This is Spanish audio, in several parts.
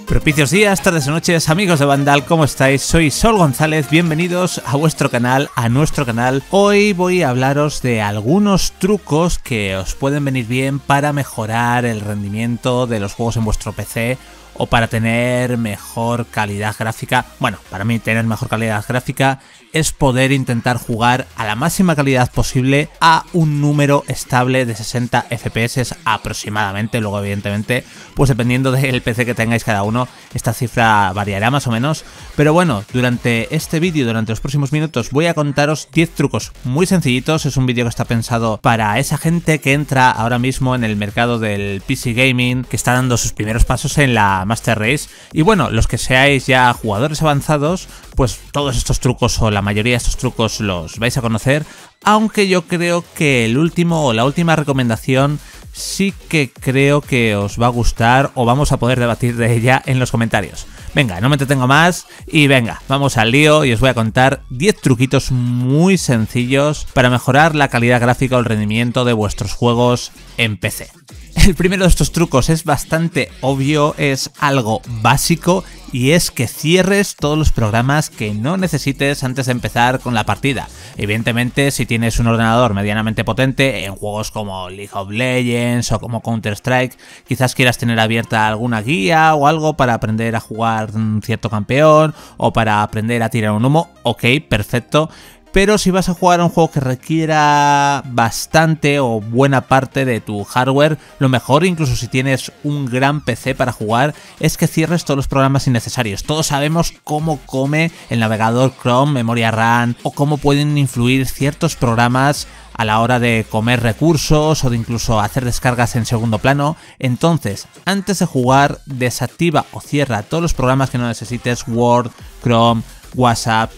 Propicios días, tardes y noches, amigos de Vandal, ¿cómo estáis? Soy Sol González, bienvenidos a vuestro canal, a nuestro canal. Hoy voy a hablaros de algunos trucos que os pueden venir bien para mejorar el rendimiento de los juegos en vuestro PC o para tener mejor calidad gráfica. Bueno, para mí tener mejor calidad gráfica es poder intentar jugar a la máxima calidad posible a un número estable de 60 FPS aproximadamente. Luego, evidentemente, pues dependiendo del PC que tengáis cada uno, esta cifra variará más o menos. Pero bueno, durante este vídeo, durante los próximos minutos, voy a contaros 10 trucos muy sencillitos. Es un vídeo que está pensado para esa gente que entra ahora mismo en el mercado del PC Gaming, que está dando sus primeros pasos en la Master Race. Y bueno, los que seáis ya jugadores avanzados, pues todos estos trucos o la mayoría de estos trucos los vais a conocer, aunque yo creo que el último o la última recomendación sí que creo que os va a gustar o vamos a poder debatir de ella en los comentarios. Venga, no me entretengo más y venga, vamos al lío y os voy a contar 10 truquitos muy sencillos para mejorar la calidad gráfica o el rendimiento de vuestros juegos en PC. El primero de estos trucos es bastante obvio, es algo básico y es que cierres todos los programas que no necesites antes de empezar con la partida. Evidentemente, si tienes un ordenador medianamente potente en juegos como League of Legends o como Counter-Strike, quizás quieras tener abierta alguna guía o algo para aprender a jugar un cierto campeón o para aprender a tirar un humo. Ok, perfecto. Pero si vas a jugar a un juego que requiera bastante o buena parte de tu hardware, lo mejor, incluso si tienes un gran PC para jugar, es que cierres todos los programas innecesarios. Todos sabemos cómo come el navegador Chrome, memoria RAM, o cómo pueden influir ciertos programas a la hora de comer recursos o de incluso hacer descargas en segundo plano. Entonces, antes de jugar, desactiva o cierra todos los programas que no necesites, Word, Chrome, WhatsApp,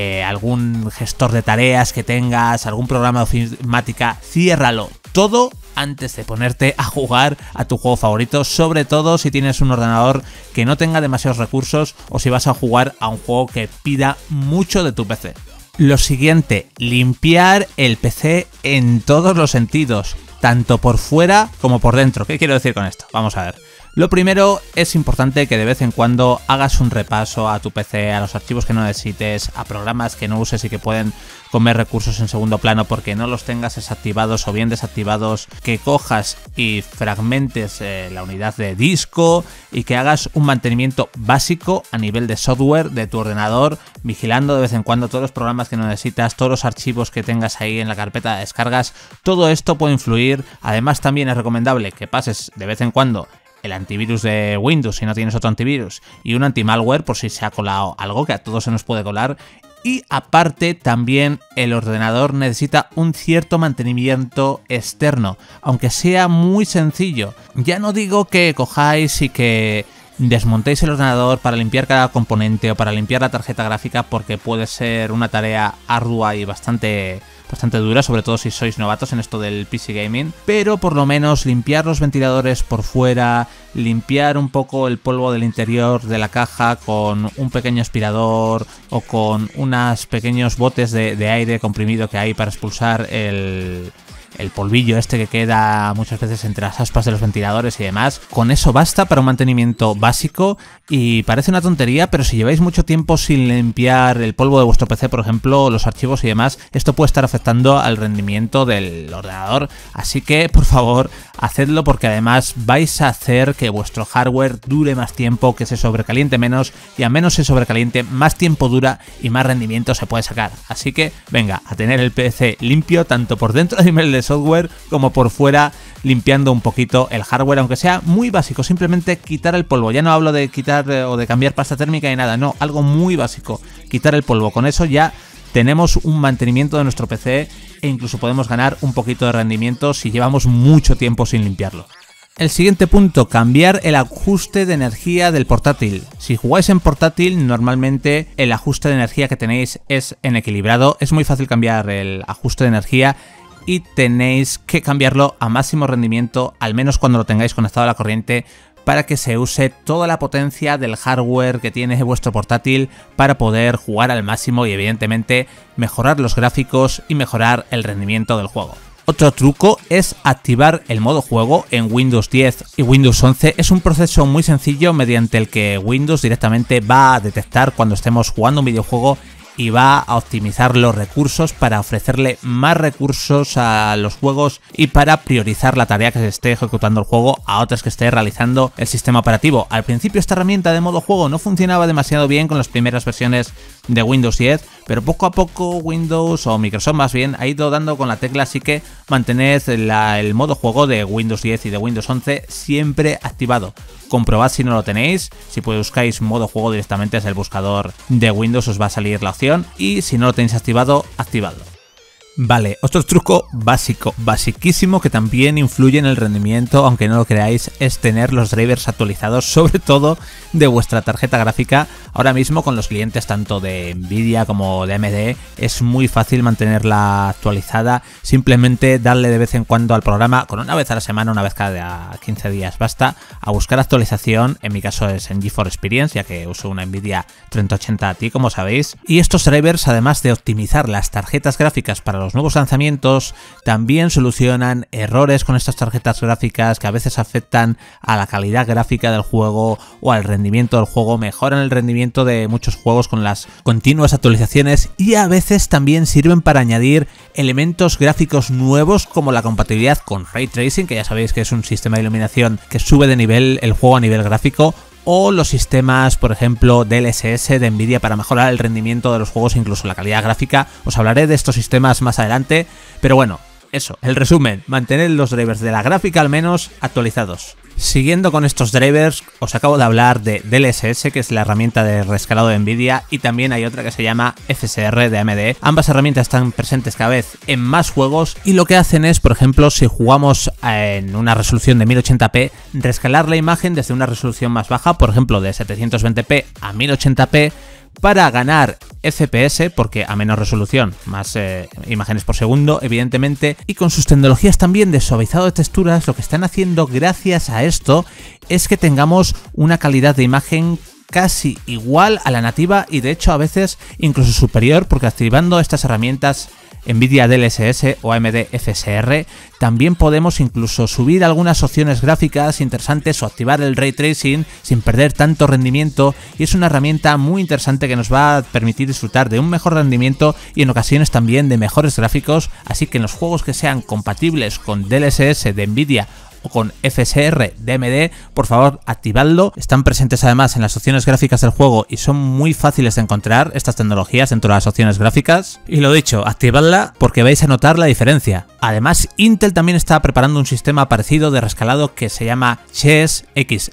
algún gestor de tareas que tengas, algún programa de ofimática, ciérralo todo antes de ponerte a jugar a tu juego favorito, sobre todo si tienes un ordenador que no tenga demasiados recursos o si vas a jugar a un juego que pida mucho de tu PC. Lo siguiente, limpiar el PC en todos los sentidos, tanto por fuera como por dentro. ¿Qué quiero decir con esto? Vamos a ver. Lo primero, es importante que de vez en cuando hagas un repaso a tu PC, a los archivos que no necesites, a programas que no uses y que pueden comer recursos en segundo plano porque no los tengas desactivados o bien desactivados, que cojas y fragmentes la unidad de disco y que hagas un mantenimiento básico a nivel de software de tu ordenador, vigilando de vez en cuando todos los programas que no necesitas, todos los archivos que tengas ahí en la carpeta de descargas. Todo esto puede influir. Además, también es recomendable que pases de vez en cuando el antivirus de Windows si no tienes otro antivirus y un anti-malware por si se ha colado algo, que a todos se nos puede colar. Y aparte, también el ordenador necesita un cierto mantenimiento externo, aunque sea muy sencillo. Ya no digo que cojáis y que desmontéis el ordenador para limpiar cada componente o para limpiar la tarjeta gráfica, porque puede ser una tarea ardua y bastante dura, sobre todo si sois novatos en esto del PC Gaming, pero por lo menos limpiar los ventiladores por fuera, limpiar un poco el polvo del interior de la caja con un pequeño aspirador o con unos pequeños botes de aire comprimido que hay para expulsar el polvillo este que queda muchas veces entre las aspas de los ventiladores y demás. Con eso basta para un mantenimiento básico y parece una tontería, pero si lleváis mucho tiempo sin limpiar el polvo de vuestro PC, por ejemplo, los archivos y demás, esto puede estar afectando al rendimiento del ordenador. Así que, por favor, hacedlo, porque además vais a hacer que vuestro hardware dure más tiempo, que se sobrecaliente menos, y a menos se sobrecaliente, más tiempo dura y más rendimiento se puede sacar. Así que, venga, a tener el PC limpio, tanto por dentro a nivel de software como por fuera, limpiando un poquito el hardware, aunque sea muy básico, simplemente quitar el polvo. Ya no hablo de quitar o de cambiar pasta térmica ni nada, no, algo muy básico, quitar el polvo. Con eso ya tenemos un mantenimiento de nuestro PC e incluso podemos ganar un poquito de rendimiento si llevamos mucho tiempo sin limpiarlo. El siguiente punto, cambiar el ajuste de energía del portátil. Si jugáis en portátil, normalmente el ajuste de energía que tenéis es en equilibrado. Es muy fácil cambiar el ajuste de energía y tenéis que cambiarlo a máximo rendimiento, al menos cuando lo tengáis conectado a la corriente, para que se use toda la potencia del hardware que tiene vuestro portátil para poder jugar al máximo y evidentemente mejorar los gráficos y mejorar el rendimiento del juego. Otro truco es activar el modo juego en Windows 10 y Windows 11. Es un proceso muy sencillo mediante el que Windows directamente va a detectar cuando estemos jugando un videojuego y va a optimizar los recursos para ofrecerle más recursos a los juegos y para priorizar la tarea que se esté ejecutando el juego a otras que esté realizando el sistema operativo. Al principio esta herramienta de modo juego no funcionaba demasiado bien con las primeras versiones de Windows 10, pero poco a poco Windows, o Microsoft más bien, ha ido dando con la tecla, así que mantened el modo juego de Windows 10 y de Windows 11 siempre activado. Comprobad si no lo tenéis, si buscáis modo juego directamente desde el buscador de Windows os va a salir la opción, y si no lo tenéis activado, activadlo. Vale, otro truco básico, basiquísimo, que también influye en el rendimiento, aunque no lo creáis, es tener los drivers actualizados, sobre todo de vuestra tarjeta gráfica. Ahora mismo con los clientes tanto de Nvidia como de AMD es muy fácil mantenerla actualizada, simplemente darle de vez en cuando al programa, con una vez a la semana, una vez cada 15 días basta, a buscar actualización. En mi caso es en GeForce Experience, ya que uso una Nvidia 3080 Ti, como sabéis, y estos drivers, además de optimizar las tarjetas gráficas para los nuevos lanzamientos, también solucionan errores con estas tarjetas gráficas que a veces afectan a la calidad gráfica del juego o al rendimiento del juego, mejoran el rendimiento de muchos juegos con las continuas actualizaciones, y a veces también sirven para añadir elementos gráficos nuevos como la compatibilidad con Ray Tracing, que ya sabéis que es un sistema de iluminación que sube de nivel el juego a nivel gráfico, o los sistemas, por ejemplo, DLSS de Nvidia para mejorar el rendimiento de los juegos, incluso la calidad gráfica. Os hablaré de estos sistemas más adelante, pero bueno, eso, el resumen, mantener los drivers de la gráfica al menos actualizados. Siguiendo con estos drivers, os acabo de hablar de DLSS, que es la herramienta de rescalado de Nvidia, y también hay otra que se llama FSR de AMD. Ambas herramientas están presentes cada vez en más juegos, y lo que hacen es, por ejemplo, si jugamos en una resolución de 1080p, rescalar la imagen desde una resolución más baja, por ejemplo de 720p a 1080p, para ganar FPS, porque a menor resolución, más imágenes por segundo, evidentemente, y con sus tecnologías también de suavizado de texturas, lo que están haciendo gracias a esto es que tengamos una calidad de imagen casi igual a la nativa, y de hecho a veces incluso superior, porque activando estas herramientas Nvidia DLSS o AMD FSR, también podemos incluso subir algunas opciones gráficas interesantes o activar el Ray Tracing sin perder tanto rendimiento, y es una herramienta muy interesante que nos va a permitir disfrutar de un mejor rendimiento y en ocasiones también de mejores gráficos. Así que en los juegos que sean compatibles con DLSS de Nvidia o con FSR de AMD, por favor activadlo. Están presentes además en las opciones gráficas del juego y son muy fáciles de encontrar estas tecnologías dentro de las opciones gráficas. Y lo dicho, activadla porque vais a notar la diferencia. Además, Intel también está preparando un sistema parecido de rescalado que se llama XESS,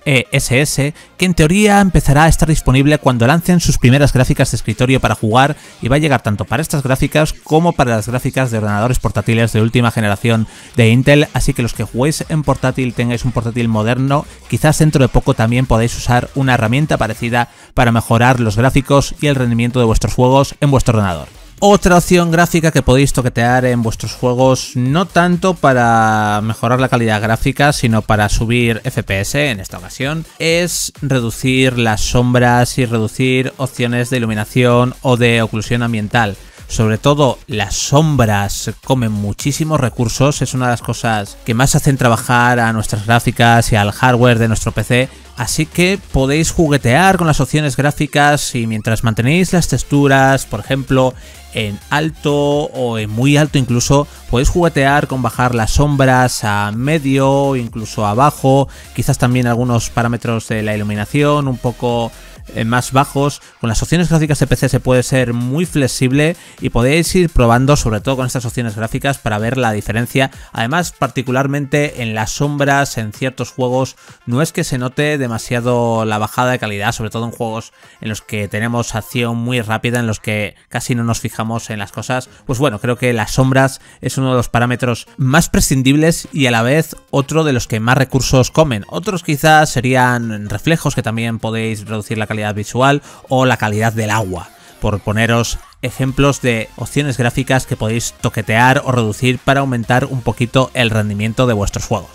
que en teoría empezará a estar disponible cuando lancen sus primeras gráficas de escritorio para jugar, y va a llegar tanto para estas gráficas como para las gráficas de ordenadores portátiles de última generación de Intel. Así que los que juguéis en portátil, tengáis un portátil moderno, quizás dentro de poco también podáis usar una herramienta parecida para mejorar los gráficos y el rendimiento de vuestros juegos en vuestro ordenador. Otra opción gráfica que podéis toquetear en vuestros juegos, no tanto para mejorar la calidad gráfica, sino para subir FPS en esta ocasión, es reducir las sombras y reducir opciones de iluminación o de oclusión ambiental. Sobre todo las sombras comen muchísimos recursos, es una de las cosas que más hacen trabajar a nuestras gráficas y al hardware de nuestro PC. Así que podéis juguetear con las opciones gráficas y mientras mantenéis las texturas, por ejemplo, en alto o en muy alto incluso, podéis juguetear con bajar las sombras a medio, incluso a bajo, quizás también algunos parámetros de la iluminación un poco más bajos. Con las opciones gráficas de PC se puede ser muy flexible y podéis ir probando, sobre todo con estas opciones gráficas, para ver la diferencia. Además, particularmente en las sombras en ciertos juegos no es que se note demasiado la bajada de calidad, sobre todo en juegos en los que tenemos acción muy rápida, en los que casi no nos fijamos en las cosas. Pues bueno, creo que las sombras es uno de los parámetros más prescindibles y a la vez otro de los que más recursos comen. Otros quizás serían reflejos, que también podéis reducir la calidad visual, o la calidad del agua, por poneros ejemplos de opciones gráficas que podéis toquetear o reducir para aumentar un poquito el rendimiento de vuestros juegos.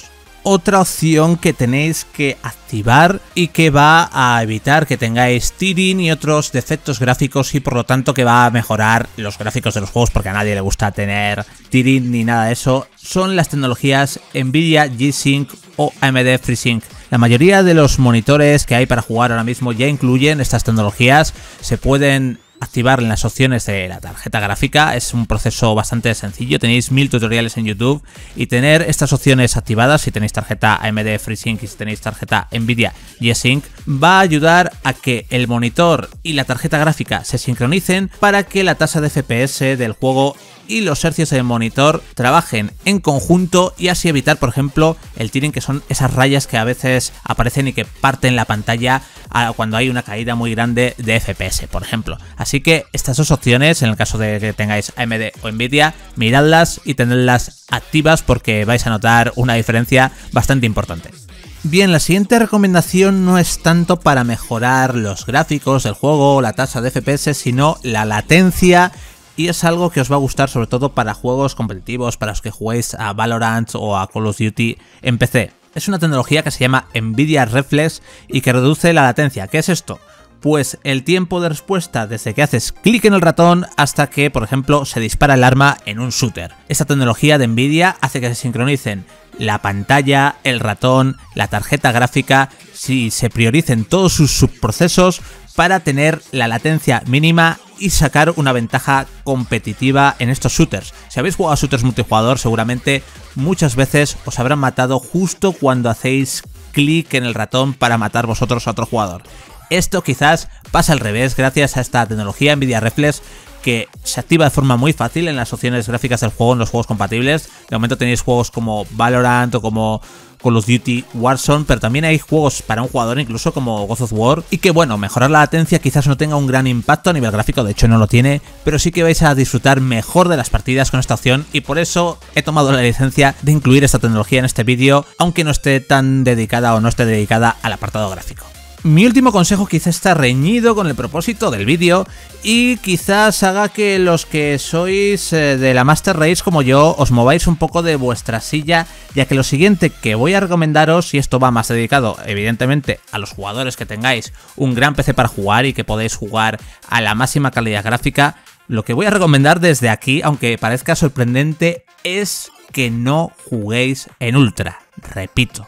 otra opción que tenéis que activar y que va a evitar que tengáis tearing y otros defectos gráficos y por lo tanto que va a mejorar los gráficos de los juegos, porque a nadie le gusta tener tearing ni nada de eso. Son las tecnologías Nvidia G-Sync o AMD FreeSync. La mayoría de los monitores que hay para jugar ahora mismo ya incluyen estas tecnologías. Se pueden activar en las opciones de la tarjeta gráfica. Es un proceso bastante sencillo, tenéis 1000 tutoriales en YouTube y tener estas opciones activadas, si tenéis tarjeta AMD FreeSync y si tenéis tarjeta Nvidia G-Sync, va a ayudar a que el monitor y la tarjeta gráfica se sincronicen para que la tasa de FPS del juego y los hercios del monitor trabajen en conjunto y así evitar, por ejemplo, el tearing, que son esas rayas que a veces aparecen y que parten la pantalla cuando hay una caída muy grande de FPS, por ejemplo. Así que estas dos opciones, en el caso de que tengáis AMD o Nvidia, miradlas y tenedlas activas porque vais a notar una diferencia bastante importante. Bien, la siguiente recomendación no es tanto para mejorar los gráficos del juego o la tasa de FPS, sino la latencia. Y es algo que os va a gustar sobre todo para juegos competitivos, para los que juguéis a Valorant o a Call of Duty en PC. Es una tecnología que se llama Nvidia Reflex y que reduce la latencia. ¿Qué es esto? Pues el tiempo de respuesta desde que haces clic en el ratón hasta que, por ejemplo, se dispara el arma en un shooter. Esta tecnología de Nvidia hace que se sincronicen la pantalla, el ratón, la tarjeta gráfica, si se prioricen todos sus subprocesos para tener la latencia mínima y sacar una ventaja competitiva en estos shooters. Si habéis jugado a shooters multijugador, seguramente muchas veces os habrán matado justo cuando hacéis clic en el ratón para matar vosotros a otro jugador. Esto quizás pasa al revés gracias a esta tecnología Nvidia Reflex, que se activa de forma muy fácil en las opciones gráficas del juego en los juegos compatibles. De momento tenéis juegos como Valorant o como Call of Duty Warzone, pero también hay juegos para un jugador incluso como God of War, y que bueno, mejorar la latencia quizás no tenga un gran impacto a nivel gráfico, de hecho no lo tiene, pero sí que vais a disfrutar mejor de las partidas con esta opción y por eso he tomado la licencia de incluir esta tecnología en este vídeo, aunque no esté tan dedicada o no esté dedicada al apartado gráfico. Mi último consejo quizás está reñido con el propósito del vídeo y quizás haga que los que sois de la Master Race como yo os mováis un poco de vuestra silla, ya que lo siguiente que voy a recomendaros, y esto va más dedicado evidentemente a los jugadores que tengáis un gran PC para jugar y que podéis jugar a la máxima calidad gráfica, lo que voy a recomendar desde aquí, aunque parezca sorprendente, es que no juguéis en Ultra. Repito,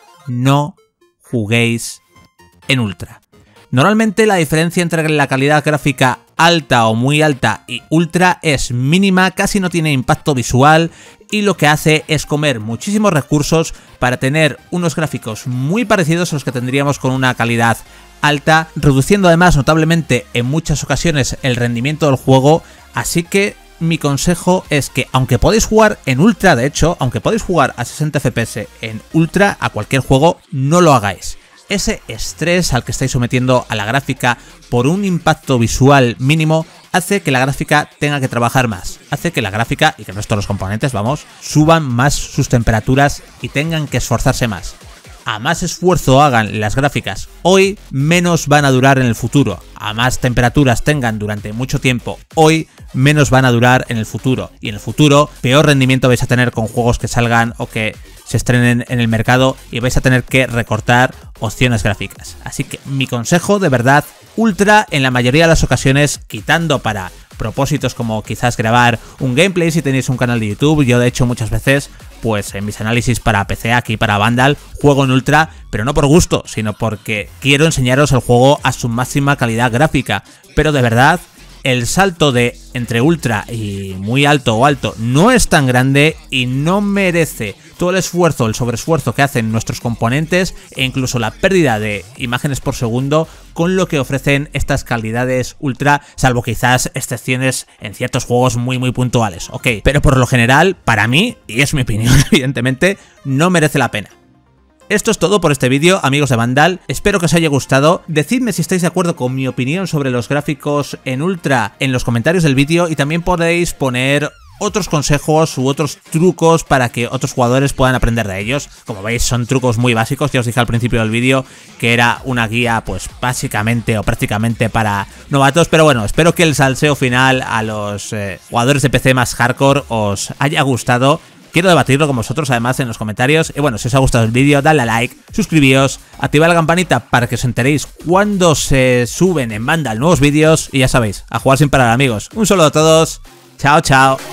no juguéis en Ultra. Normalmente la diferencia entre la calidad gráfica alta o muy alta y Ultra es mínima, casi no tiene impacto visual y lo que hace es comer muchísimos recursos para tener unos gráficos muy parecidos a los que tendríamos con una calidad alta, reduciendo además notablemente en muchas ocasiones el rendimiento del juego. Así que mi consejo es que aunque podéis jugar en Ultra, de hecho, aunque podéis jugar a 60 FPS en Ultra a cualquier juego, no lo hagáis. Ese estrés al que estáis sometiendo a la gráfica por un impacto visual mínimo hace que la gráfica tenga que trabajar más, hace que la gráfica y que el resto de los componentes, vamos, suban más sus temperaturas y tengan que esforzarse más. A más esfuerzo hagan las gráficas hoy, menos van a durar en el futuro. A más temperaturas tengan durante mucho tiempo hoy, menos van a durar en el futuro. Y en el futuro, peor rendimiento vais a tener con juegos que salgan o que se estrenen en el mercado y vais a tener que recortar opciones gráficas. Así que mi consejo, de verdad, Ultra en la mayoría de las ocasiones, quitando para propósitos como quizás grabar un gameplay si tenéis un canal de YouTube. Yo de hecho muchas veces, pues en mis análisis para PC, aquí para Vandal, juego en Ultra, pero no por gusto, sino porque quiero enseñaros el juego a su máxima calidad gráfica. Pero de verdad, el salto de entre Ultra y muy alto o alto no es tan grande y no merece todo el esfuerzo, el sobreesfuerzo que hacen nuestros componentes e incluso la pérdida de imágenes por segundo con lo que ofrecen estas calidades Ultra, salvo quizás excepciones en ciertos juegos muy puntuales, ok, pero por lo general, para mí, y es mi opinión evidentemente, no merece la pena. Esto es todo por este vídeo, amigos de Vandal, espero que os haya gustado. Decidme si estáis de acuerdo con mi opinión sobre los gráficos en Ultra en los comentarios del vídeo y también podéis poner otros consejos u otros trucos para que otros jugadores puedan aprender de ellos. Como veis, son trucos muy básicos, ya os dije al principio del vídeo que era una guía pues básicamente o prácticamente para novatos, pero bueno, espero que el salseo final a los jugadores de PC más hardcore os haya gustado quiero debatirlo con vosotros además en los comentarios. Y bueno, si os ha gustado el vídeo, dale a like, suscribíos, activad la campanita para que os enteréis cuando se suben en Vandal nuevos vídeos. Y ya sabéis, a jugar sin parar, amigos. Un saludo a todos, chao chao.